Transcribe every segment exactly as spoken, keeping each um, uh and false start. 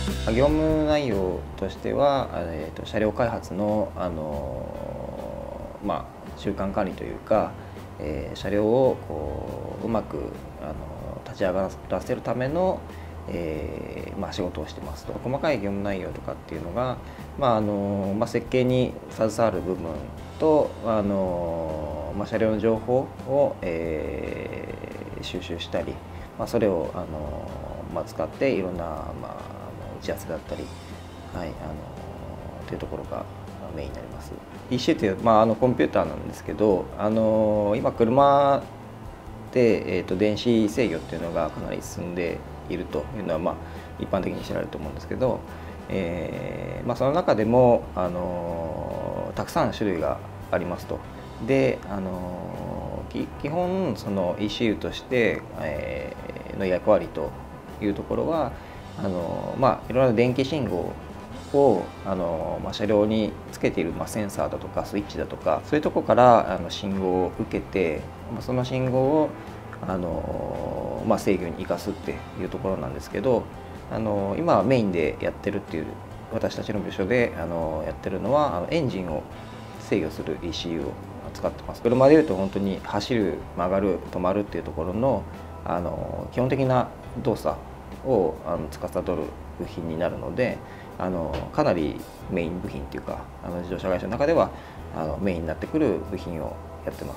業務内容としては、えー、と車両開発の、あのーまあ、中間管理というか、えー、車両をこううまく、あのー、立ち上がらせるための、えーまあ、仕事をしてますと。細かい業務内容とかっていうのが、まああのーまあ、設計に携わる部分と、あのーまあ、車両の情報を、えー、収集したり、まあ、それを、あのーまあ、使っていろんな、まあ打ち合わせだったり、はい、あのというところがメインになります。イーシーユー って、まあ、あのコンピューターなんですけど、あの今車で、えーと、電子制御っていうのがかなり進んでいるというのは、まあ、一般的に知られると思うんですけど、えーまあ、その中でも、あのたくさん種類がありますと。で、あの基本その イーシーユー として、えー、の役割というところは、あのまあ、いろんな電気信号をあの、まあ、車両につけている、まあ、センサーだとかスイッチだとか、そういうところからあの信号を受けて、まあ、その信号をあの、まあ、制御に生かすっていうところなんですけど、あの今メインでやってるっていう、私たちの部署であのやってるのは、あのエンジンを制御する イーシーユー を使ってます。車でいうと本当に走る、曲がる、止まるっていうところの、あの基本的な動作をあの司る部品になるので、あのかなりメイン部品っていうか、あの自動車会社の中ではあのメインになってくる部品をやってます。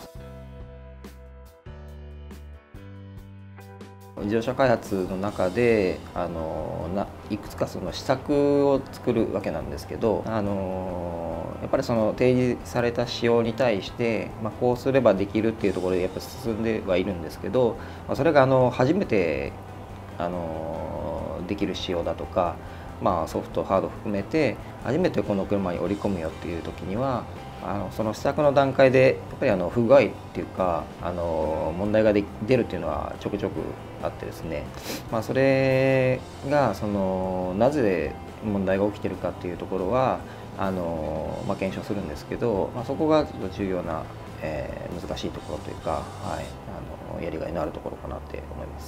自動車開発の中であのないくつかその施策を作るわけなんですけど、あのやっぱりその提示された仕様に対して、まあ、こうすればできるっていうところでやっぱ進んではいるんですけど、まあ、それがあの初めてあのできる仕様だとか、まあ、ソフトハード含めて初めてこの車に織り込むよっていう時には、あのその試作の段階でやっぱりあの不具合っていうか、あの問題がで出るっていうのはちょくちょくあってですね、まあ、それがそのなぜ問題が起きてるかっていうところはあの、まあ、検証するんですけど、まあ、そこがちょっと重要な、えー、難しいところというか、はい、あのやりがいのあるところかなって思います。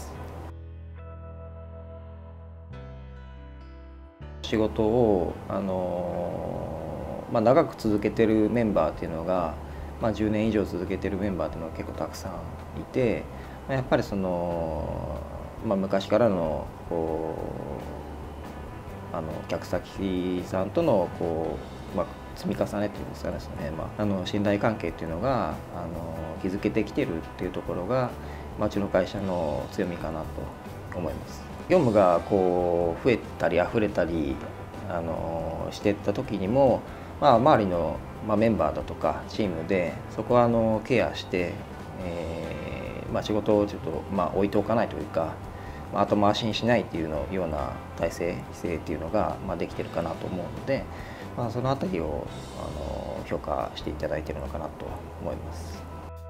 仕事をあの、まあ、長く続けてるメンバーっていうのが、まあ、じゅうねん以上続けてるメンバーっていうのが結構たくさんいて、やっぱりその、まあ、昔からのこうあの客先さんとのこう、まあ、積み重ねっていうんですかね、まあ、あの信頼関係っていうのがあの築けてきてるっていうところが、まあ、うちの会社の強みかなと思います。業務がこう増えたり溢れたりあのしていった時にも、まあ、周りの、まあ、メンバーだとかチームでそこはあのケアして、えーまあ、仕事をちょっと、まあ、置いておかないというか、まあ、後回しにしないっていうのような体制姿勢っていうのが、まあ、できてるかなと思うので、まあ、そのあたりをあの評価していただいているのかなと思います。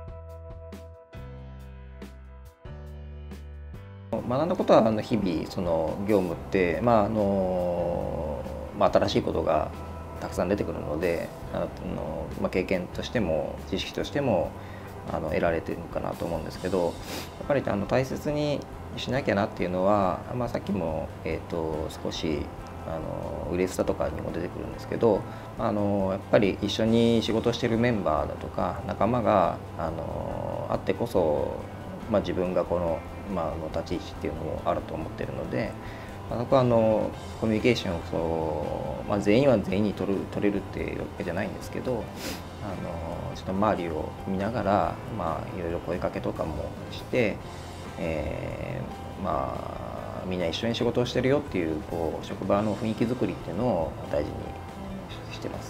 学んだことはあの日々その業務って、まああのまあ、新しいことがたくさん出てくるので、あの、まあ、経験としても知識としてもあの得られてるのかなと思うんですけど、やっぱりあの大切にしなきゃなっていうのは、まあ、さっきも、えー、と少しあの売れスタとかにも出てくるんですけど、あのやっぱり一緒に仕事してるメンバーだとか仲間があのあってこそ、まあ、自分がこの、まあ、の立ち位置っていうのもあると思ってるので、まあ、そこはあのコミュニケーションをそう、まあ、全員は全員に取る取れるっていうわけじゃないんですけど、あのちょっと周りを見ながら、まあ、いろいろ声かけとかもして、えー、まあみんな一緒に仕事をしてるよっていう、こう職場の雰囲気作りっていうのを大事にしてます。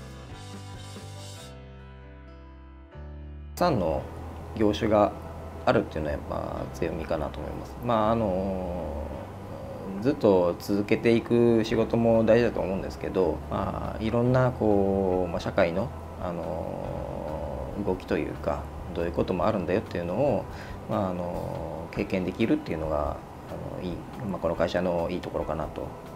たくさんの業種があるっていうのはやっぱ強みかなと思います。まああのずっと続けていく仕事も大事だと思うんですけど、まあ、いろんなこう、まあ、社会の、あの動きというかどういうこともあるんだよっていうのを、まあ、あの経験できるっていうのがあのいい、まあ、この会社のいいところかなと